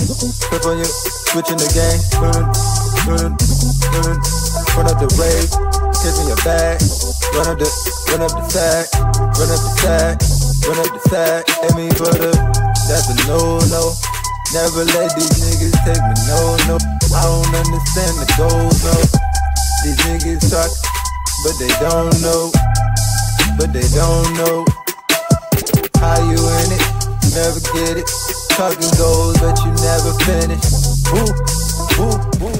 Flip on you, switching the game. Run up the rave, kissing your bag. Run up the sack. Run up the sack. Hit me for the, that's a no. Never let these niggas take me, no. I don't understand the goals, no. These niggas talk, but they don't know. How you in it, never get it. Talking goals, but you never finish. Woo.